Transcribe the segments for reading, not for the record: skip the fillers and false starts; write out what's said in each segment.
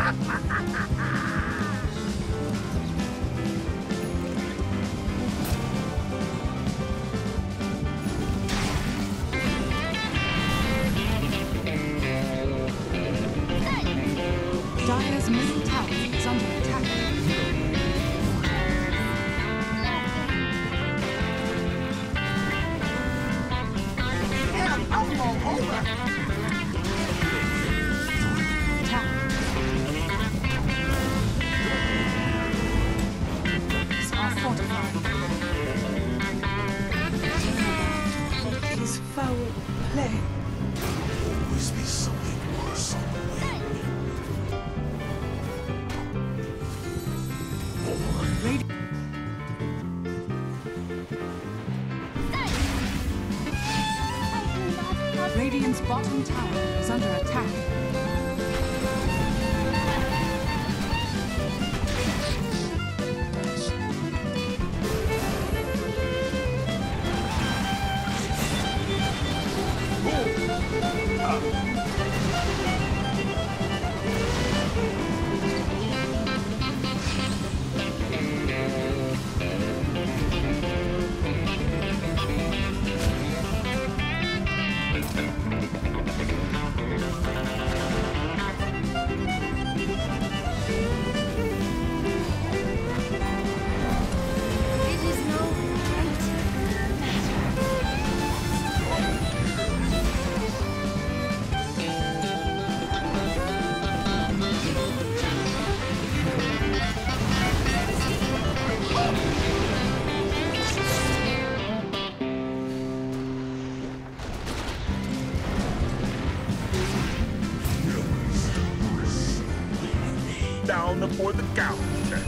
Dire's middle tower is under attack. I'm all over. Tower are fortified. It is foul play. Always be something worse on the way. Radiant's bottom tower is under attack. Down for the count.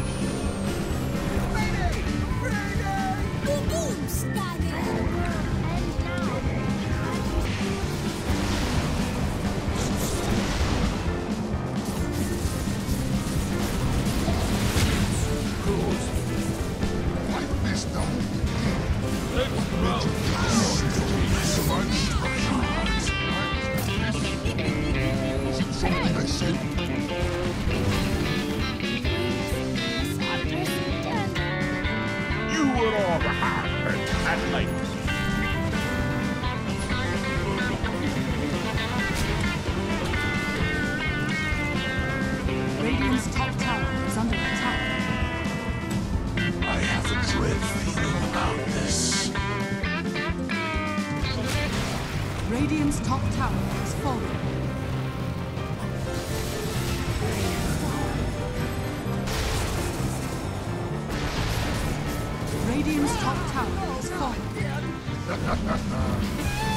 At night. Radiant's top tower is under attack. I have a dread feeling about this. Radiant's top tower has fallen. Radiant's top tower has fallen.